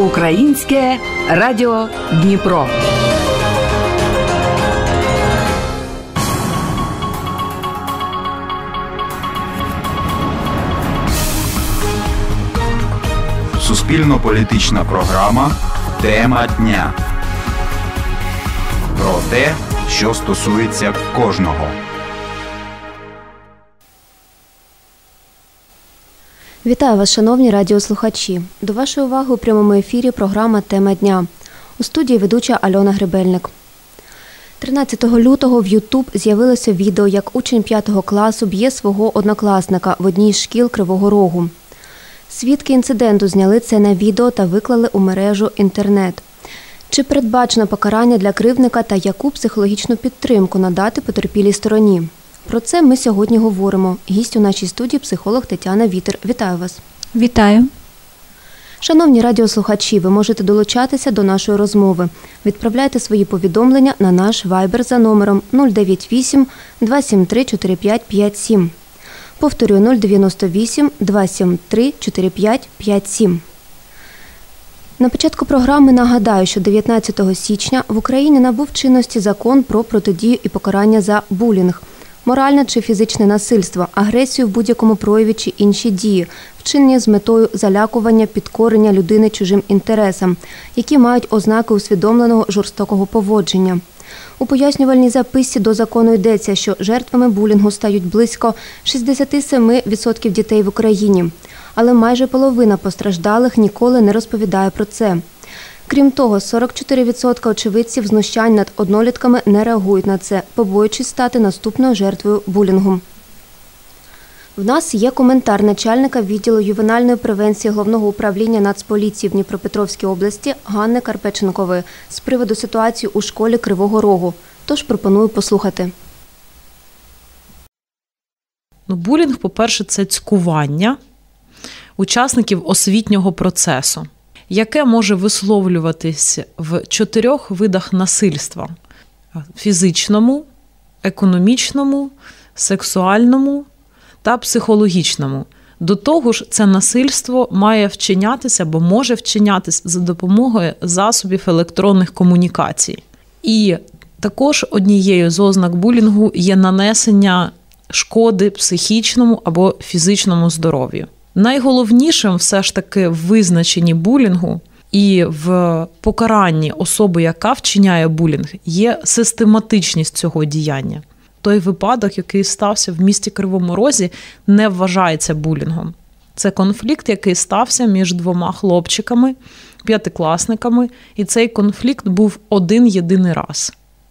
Українське радіо Дніпро. Суспільно-політична програма «Тема дня». Про те, що стосується кожного. Вітаю вас, шановні радіослухачі. До вашої уваги у прямому ефірі програма «Тема дня». У студії ведуча Альона Гребельник. 13 лютого в YouTube з'явилося відео, як учень 5 класу б'є свого однокласника в одній з шкіл Кривого Рогу. Свідки інциденту зняли це на відео та виклали у мережу інтернет. Чи передбачено покарання для кривдника та яку психологічну підтримку надати потерпілій стороні? Про це ми сьогодні говоримо. Гість у нашій студії – психолог Тетяна Вітер. Вітаю вас. Вітаю. Шановні радіослухачі, ви можете долучатися до нашої розмови. Відправляйте свої повідомлення на наш Viber за номером 098 273 4557. Повторюю, 098 273 4557. На початку програми нагадаю, що 19 січня в Україні набув чинності закон про протидію і покарання за булінг, моральне чи фізичне насильство, агресію в будь-якому прояві чи інші дії, вчинені з метою залякування, підкорення людини чужим інтересам, які мають ознаки усвідомленого жорстокого поводження. У пояснювальній записці до закону йдеться, що жертвами булінгу стають близько 67% дітей в Україні. Але майже половина постраждалих ніколи не розповідає про це. Крім того, 44% очевидців знущань над однолітками не реагують на це, побоюючись стати наступною жертвою булінгу. В нас є коментар начальника відділу ювенальної превенції Головного управління Нацполіції в Дніпропетровській області Ганни Карпеченкової з приводу ситуації у школі Кривого Рогу. Тож пропоную послухати. Булінг, по-перше, це цькування учасників освітнього процесу, яке може висловлюватись в 4 видах насильства – фізичному, економічному, сексуальному та психологічному. До того ж, це насильство має вчинятися або може вчинятися за допомогою засобів електронних комунікацій. І також однією з ознак булінгу є нанесення шкоди психічному або фізичному здоров'ю. Найголовнішим все ж таки в визначенні булінгу і в покаранні особи, яка вчиняє булінг, є систематичність цього діяння. Той випадок, який стався в місті Кривому Розі, не вважається булінгом. Це конфлікт, який стався між 2 хлопчиками, 5-класниками, і цей конфлікт був один-єдиний раз.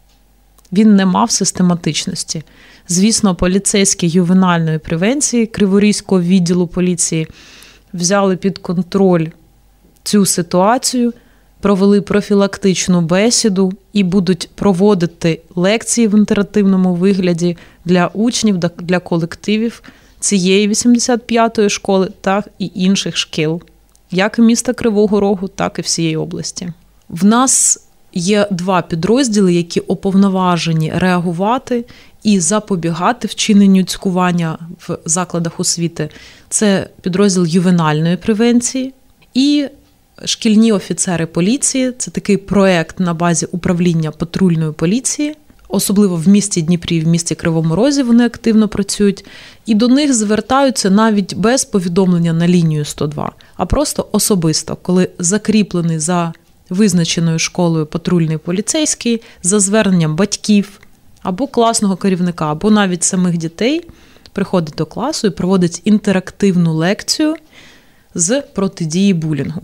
Він не мав систематичності. Звісно, поліцейські ювенальної превенції Криворізького відділу поліції взяли під контроль цю ситуацію, провели профілактичну бесіду і будуть проводити лекції в інтерактивному вигляді для учнів, для колективів цієї 85-ї школи, так і інших шкіл, як міста Кривого Рогу, так і всієї області. В нас є 2 підрозділи, які уповноважені реагувати і запобігати вчиненню цькування в закладах освіти. Це підрозділ ювенальної превенції і шкільні офіцери поліції. Це такий проєкт на базі управління патрульної поліції. Особливо в місті Дніпрі і в місті Кривому Розі вони активно працюють. І до них звертаються навіть без повідомлення на лінію 102, а просто особисто, коли закріплений за визначеною школою патрульний поліцейський, за зверненням батьків або класного керівника, або навіть самих дітей, приходить до класу і проводить інтерактивну лекцію з протидії булінгу.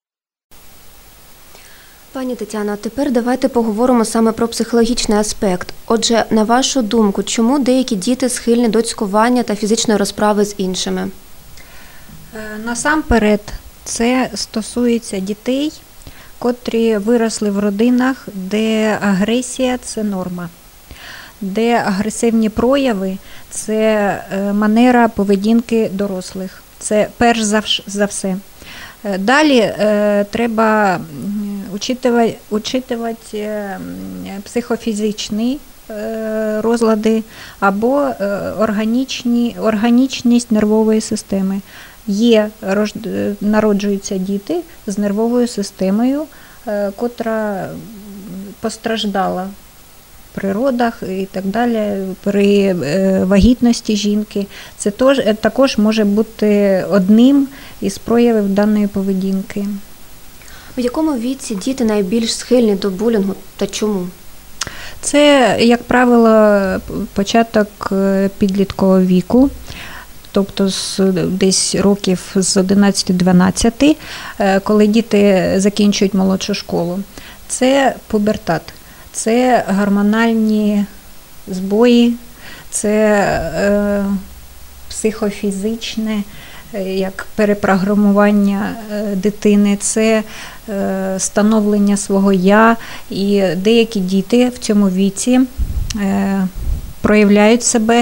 Пані Тетяно, тепер давайте поговоримо саме про психологічний аспект. Отже, на вашу думку, чому деякі діти схильні до цькування та фізичної розправи з іншими? Насамперед, це стосується дітей, котрі виросли в родинах, де агресія – це норма, де агресивні прояви – це манера поведінки дорослих. Це перш за все. Далі треба учитувати психофізичний розлади або органічність нервової системи. Народжуються діти з нервовою системою, котра постраждала при родах і так далі, при вагітності жінки. Це також може бути одним із проявів даної поведінки. В якому віці діти найбільш схильні до булінгу та чому? Це, як правило, початок підліткового віку, тобто десь років з 11-12, коли діти закінчують молодшу школу. Це пубертат, це гормональні збої, це психофізичне, як перепрограмування дитини, це становлення свого «я». І деякі діти в цьому віці проявляють себе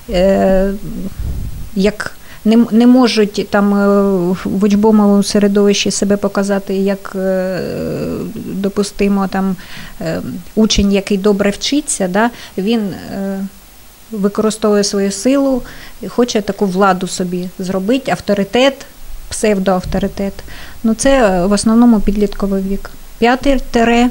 як не можуть там в учбовому середовищі себе показати як допустимо там учень, який добре вчиться, да, він використовує свою силу і хоче таку владу собі зробити, авторитет, псевдоавторитет. Ну це в основному підлітковий вік. 5-9-10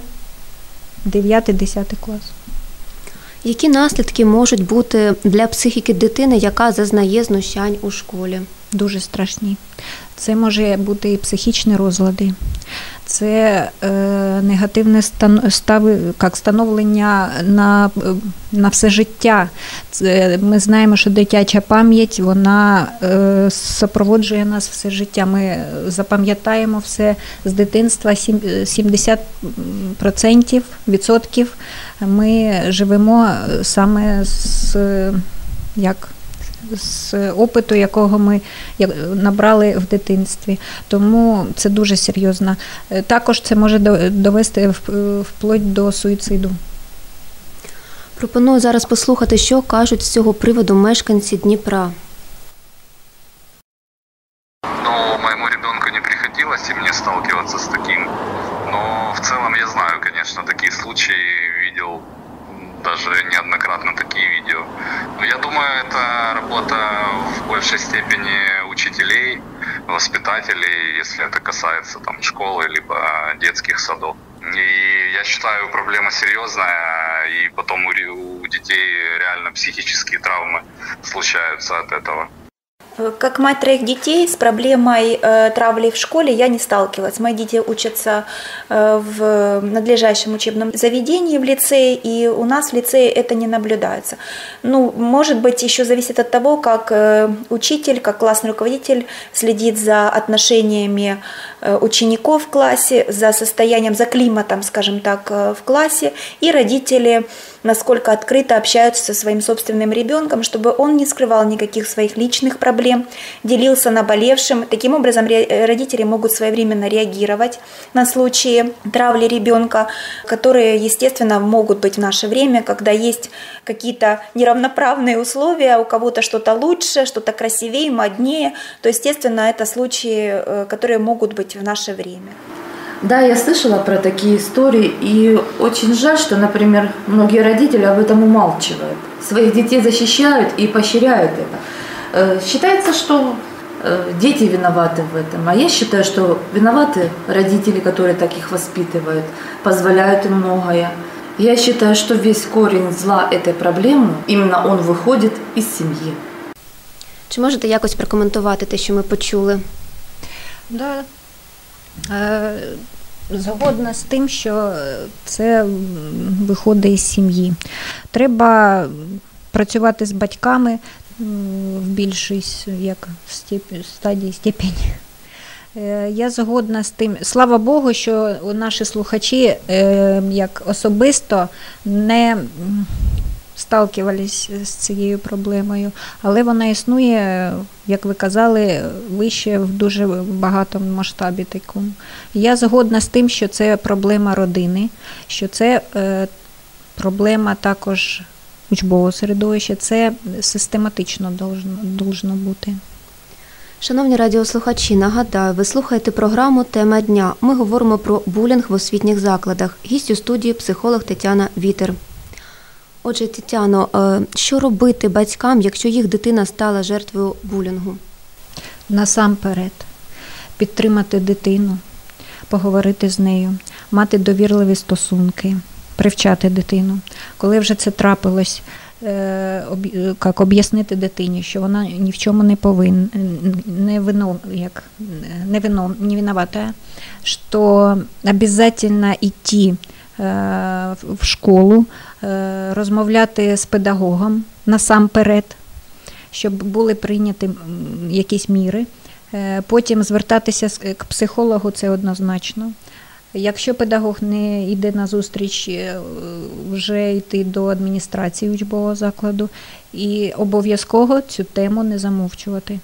клас. Які наслідки можуть бути для психіки дитини, яка зазнає знущань у школі? Дуже страшні. Це може бути і психічні розлади, це негативне становлення на все життя. Ми знаємо, що дитяча пам'ять, вона супроводжує нас все життя. Ми запам'ятаємо все з дитинства, 70% ми живемо саме з опиту, якого ми набрали в дитинстві. Тому це дуже серйозно. Також це може довести вплоть до суїциду. Пропоную зараз послухати, що кажуть з цього приводу мешканці Дніпра. Моему ребенку не приходилось и мне сталкиваться с таким. Но в целом я знаю, конечно, такие случаи, видел даже неоднократно такие видео. Но я думаю, это работа в большей степени учителей, воспитателей, если это касается там школы либо детских садов. И я считаю, проблема серьезная, и потом у детей реально психические травмы случаются от этого. Как мать 3 детей с проблемой травли в школе я не сталкивалась. Мои дети учатся в надлежащем учебном заведении в лицее, и у нас в лицее это не наблюдается. Может быть, еще зависит от того, как учитель, как классный руководитель следит за отношениями учеников в классе, за состоянием, за климатом, скажем так, в классе, и родители насколько открыто общаются со своим собственным ребенком, чтобы он не скрывал никаких своих личных проблем, делился наболевшим. Таким образом, родители могут своевременно реагировать на случаи травли ребенка, которые, естественно, могут быть в наше время, когда есть какие-то неравноправные условия, у кого-то что-то лучше, что-то красивее, моднее, то, естественно, это случаи, которые могут быть в наше время. Да, я слышала про такие истории, и очень жаль, что, например, многие родители об этом умалчивают. Своих детей защищают и поощряют это. Считается, что дети виноваты в этом, а я считаю, что виноваты родители, которые так их воспитывают, позволяют им многое. Я считаю, что весь корень зла этой проблемы, именно он выходит из семьи. Чи можете якось прокоментувати те, що ми почули? Да. Згодна з тим, що це виходить із сім'ї. Треба працювати з батьками в більшій степені. Я згодна з тим. Слава Богу, що наші слухачі як особисто не сталкивались з цією проблемою, але вона існує, як ви казали, вище в дуже багатому масштабі такому. Я згодна з тим, що це проблема родини, що це проблема також учбового середовища, це систематично должно бути. Шановні радіослухачі, нагадаю, ви слухаєте програму «Тема дня». Ми говоримо про булінг в освітніх закладах. Гість у студії – психолог Тетяна Вітер. Отже, Тетяно, що робити батькам, якщо їх дитина стала жертвою булінгу? Насамперед підтримати дитину, поговорити з нею, мати довірливі стосунки, привчати дитину. Коли вже це трапилось, об'яснити дитині, що вона ні в чому не повинна, не виновата, що обов'язково йти в школу, розмовляти з педагогом насамперед, щоб були прийняті якісь міри. Потім звертатися к психологу, це однозначно. Якщо педагог не йде на зустріч, вже йти до адміністрації учбового закладу і обов'язково цю тему не замовчувати.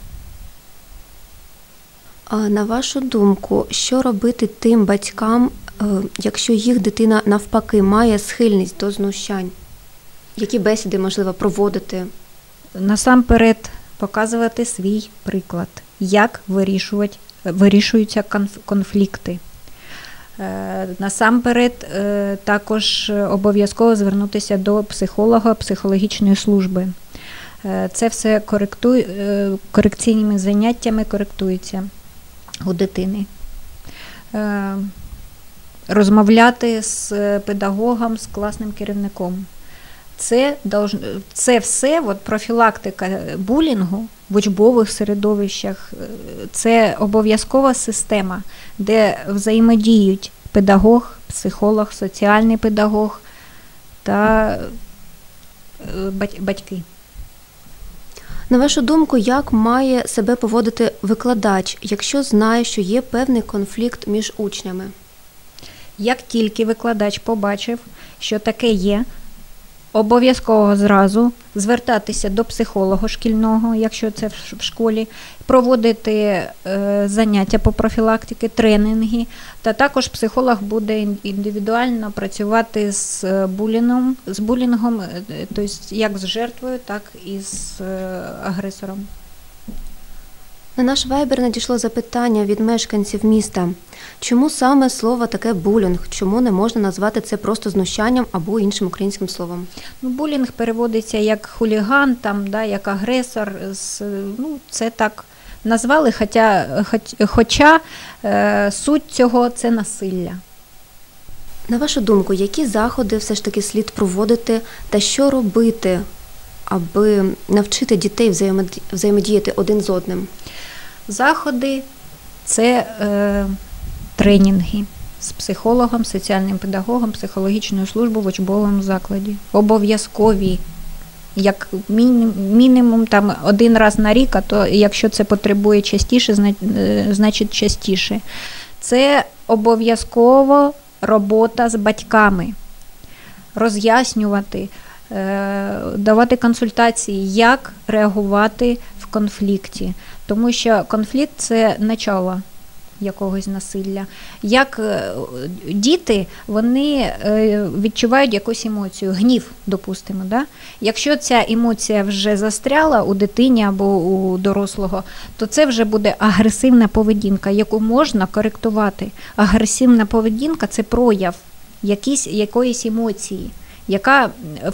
А на вашу думку, що робити тим батькам, якщо їх дитина навпаки має схильність до знущань? Які бесіди можливо проводити? Насамперед показувати свій приклад, як вирішуються конфлікти. Насамперед також обов'язково звернутися до психолога, психологічної служби. Це все корекційними заняттями коректується у дитини. Розмовляти з педагогом, з класним керівником. Це все, профілактика булінгу в учбових середовищах, це обов'язкова система, де взаємодіють педагог, психолог, соціальний педагог та батьки. На вашу думку, як має себе поводити викладач, якщо знає, що є певний конфлікт між учнями? Як тільки викладач побачив, що таке є, обов'язково зразу звертатися до психолога шкільного, якщо це в школі, проводити заняття по профілактиці, тренінги, та також психолог буде індивідуально працювати з булінгом, тобто як з жертвою, так і з агресором. На наш вайбер надійшло запитання від мешканців міста. Чому саме слово таке булінг? Чому не можна назвати це просто знущанням або іншим українським словом? Булінг переводиться як хуліган, як агресор. Це так назвали, хоча суть цього – це насилля. На вашу думку, які заходи все ж таки слід проводити та що робити, аби навчити дітей взаємодіяти один з одним? Заходи – це тренінги з психологом, соціальним педагогом, психологічною службою в учбовому закладі. Обов'язкові, як мінімум один раз на рік, а то якщо це потребує частіше, значить частіше. Це обов'язково робота з батьками, роз'яснювати, давати консультації, як реагувати в конфлікті. Тому що конфлікт – це начало якогось насилля. Як діти, вони відчувають якусь емоцію, гнів, допустимо. Да? Якщо ця емоція вже застряла у дитині або у дорослого, то це вже буде агресивна поведінка, яку можна коректувати. Агресивна поведінка – це прояв якоїсь емоції, яка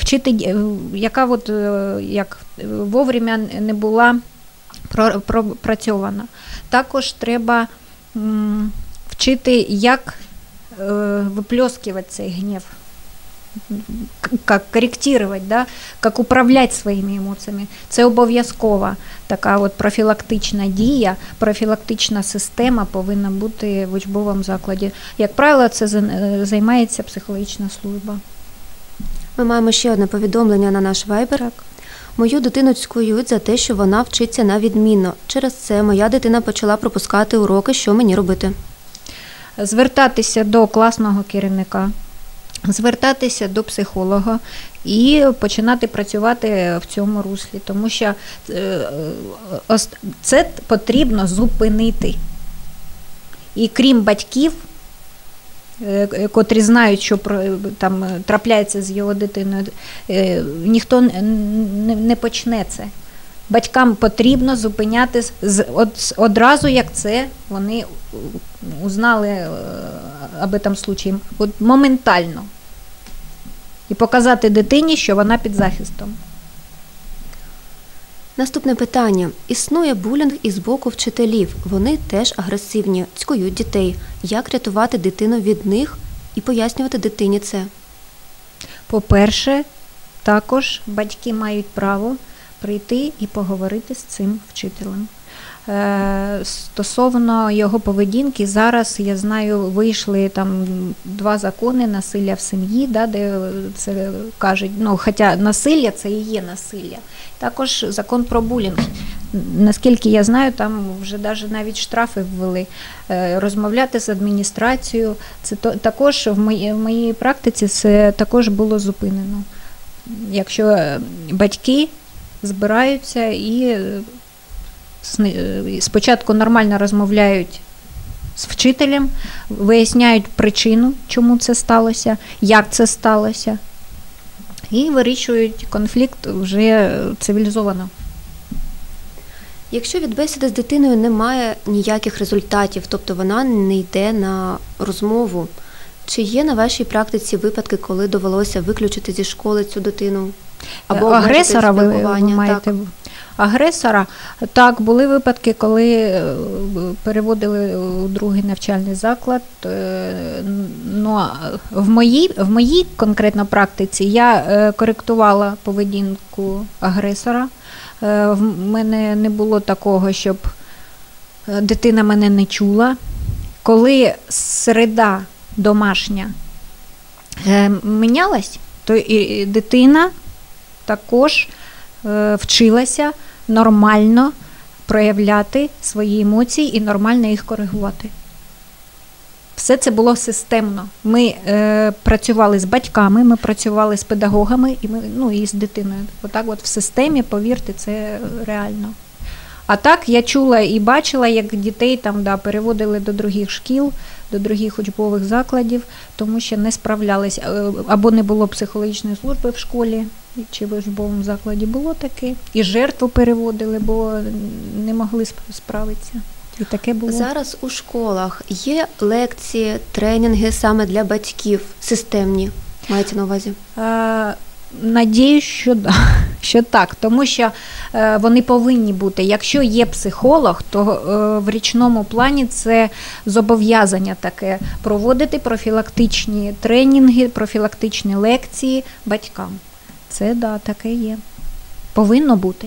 як вовремя не була пропрацьована. Також треба вчити, як виплескувати цей гнів, як коректувати, як управляти своїми емоціями. Це обов'язкова така профілактична дія, профілактична система повинна бути в учбовому закладі. Як правило, це займається психологічна служба. Ми маємо ще одне повідомлення на наш вайбер. Мою дитину цькують за те, що вона вчиться на відмінно. Через це моя дитина почала пропускати уроки. Що мені робити? Звертатися до класного керівника, звертатися до психолога і починати працювати в цьому руслі. Тому що це потрібно зупинити. І крім батьків, котрі знають, що там трапляється з його дитиною, ніхто не почне це. Батькам потрібно зупиняти одразу, як це вони узнали об этом случаї, моментально. і показати дитині, що вона під захистом. Наступне питання. Існує булінг із боку вчителів. Вони теж агресивні, цькують дітей. Як рятувати дитину від них і пояснювати дитині це? По-перше, також батьки мають право прийти і поговорити з цим вчителем. Стосовно його поведінки, зараз, я знаю, вийшли там 2 закони насилля в сім'ї, да, де це кажуть, хоча насилля це і є насилля. Також закон про булінг. Наскільки я знаю, там вже навіть штрафи ввели. Розмовляти з адміністрацією, це також в моїй практиці це також було зупинено. Якщо батьки збираються і спочатку нормально розмовляють з вчителем, виясняють причину, чому це сталося, як це сталося, і вирішують конфлікт вже цивілізовано. Якщо від бесіди з дитиною немає ніяких результатів, тобто вона не йде на розмову, чи є на вашій практиці випадки, коли довелося виключити зі школи цю дитину? Або агресора ви маєте? Так. Агресора, так, були випадки, коли переводили у другий навчальний заклад. Но в моїй конкретно практиці я коректувала поведінку агресора. В мене не було такого, щоб дитина мене не чула. Коли середа домашня мінялась, то і дитина також вчилася нормально проявляти свої емоції і нормально їх коригувати. Все це було системно. Ми працювали з батьками, ми працювали з педагогами і з дитиною. Отак в системі, повірте, це реально. А так я чула і бачила, як дітей переводили до других шкіл, до других учбових закладів, тому що не справлялися, або не було психологічної служби в школі, чи в учбовому закладі було таке, і жертву переводили, бо не могли справитися. І таке було. Зараз у школах є лекції, тренінги саме для батьків, системні, мається на увазі? Надіюсь, що так, тому що вони повинні бути. Якщо є психолог, то в річному плані це зобов'язання таке проводити профілактичні тренінги, профілактичні лекції батькам. Це, таке є. Повинно бути.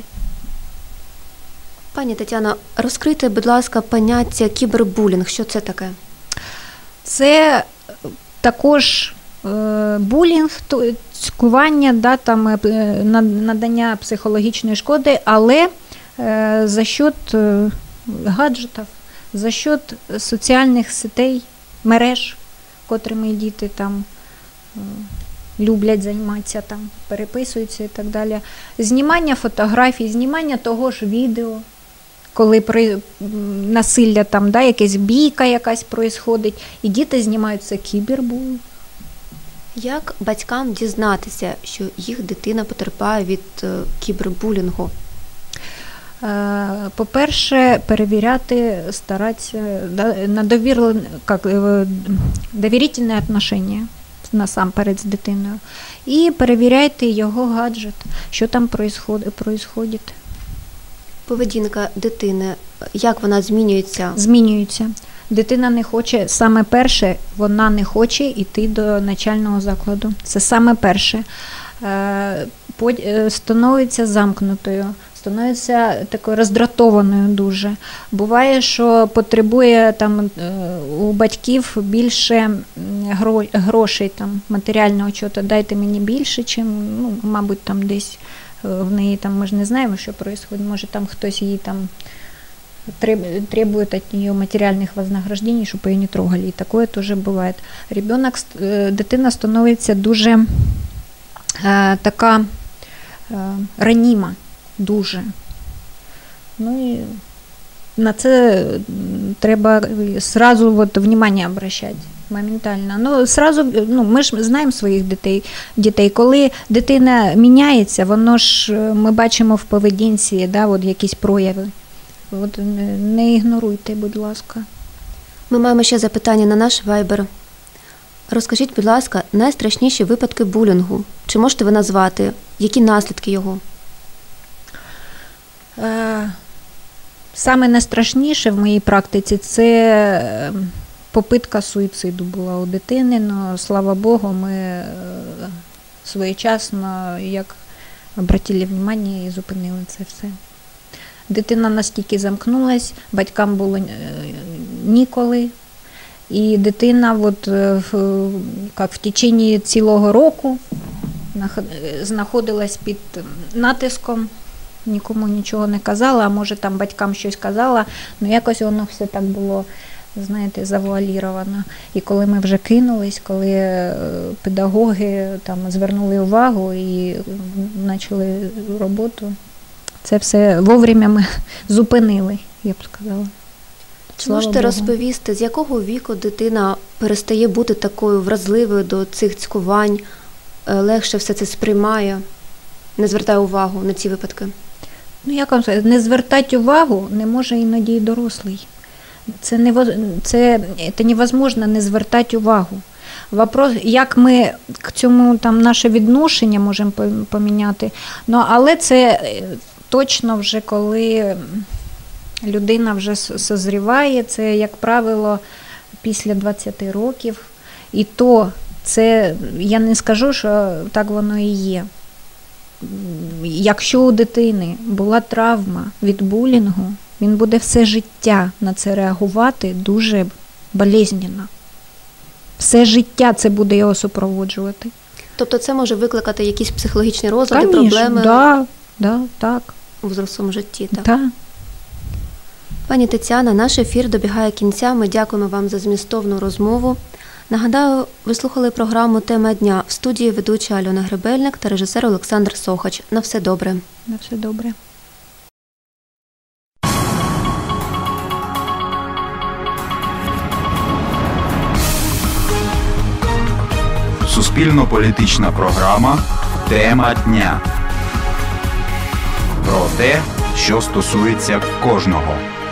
Пані Тетяно, розкрийте, будь ласка, поняття кібербулінг. Що це таке? Це також булінг, цькування, надання психологічної шкоди, але за счет гаджетів, за счет соціальних сетей, мереж, котрими діти люблять займатися, переписуються і так далі. Знімання фотографій, знімання того ж відео, коли насилля, якась бійка якась происходить, і діти знімають це кібербулінг. Як батькам дізнатися, що їх дитина потерпає від кібербулінгу? По-перше, перевіряти, старатися на довірительне отношення насамперед з дитиною. І перевіряйте його гаджет, що там происходить. Поведінка дитини, як вона змінюється? Змінюється. Дитина не хоче, саме перше, вона не хоче йти до навчального закладу. Це саме перше. Становиться замкнутою, становиться такою роздратованою дуже. Буває, що потребує у батьків більше грошей, матеріального чого-то. Дайте мені більше, чим, мабуть, десь в неї, ми ж не знаємо, що відбувається. Може, хтось її требует от нее материальных вознаграждений, чтобы ее не трогали. И такое тоже бывает. Дитина становиться дуже така раніма, дуже. І на це треба сразу внимание обращать. Моментально. Ми ж знаємо своїх дітей. Коли дитина міняється, воно ж ми бачимо в поведінці, якісь прояви. Не ігноруйте, будь ласка. Ми маємо ще запитання на наш Viber. Розкажіть, будь ласка, найстрашніші випадки булінгу. Чи можете ви назвати, які наслідки його? Саме найстрашніше в моїй практиці – це попитка суїциду була у дитини, але, слава Богу, ми своєчасно, як обратили увагу і зупинили це все. Дитина настільки замкнулась, батькам було ніколи, і дитина в течение цілого року знаходилась під натиском, нікому нічого не казала, а може там батькам щось казала, але якось воно все так було, знаєте, завуаліровано. І коли ми вже кинулись, коли педагоги там звернули увагу і почали роботу, це все вовремя ми зупинили, я б сказала. Чи можете розповісти, з якого віку дитина перестає бути такою вразливою до цих цькувань, легше все це сприймає, не звертає увагу на ці випадки? Ну, як вам сказати, не звертати увагу не може іноді і дорослий. Це невозможно не звертати увагу. Вопрос, як ми к цьому там наше відношення можемо поміняти, але це точно вже коли людина вже созріває, це, як правило, після 20 років. І то це, я не скажу, що так воно і є. Якщо у дитини була травма від булінгу, він буде все життя на це реагувати дуже болезненно. Все життя це буде його супроводжувати. Тобто це може викликати якісь психологічні розлади, проблеми так. у взрослому житті? Так. Так. Пані Тетяна, наш ефір добігає кінця. Ми дякуємо вам за змістовну розмову. Нагадаю, ви слухали програму «Тема дня». В студії ведуча Альона Гребельник та режисер Олександр Сохач. На все добре. На все добре. Суспільно-політична програма «Тема дня». Про те, що стосується кожного.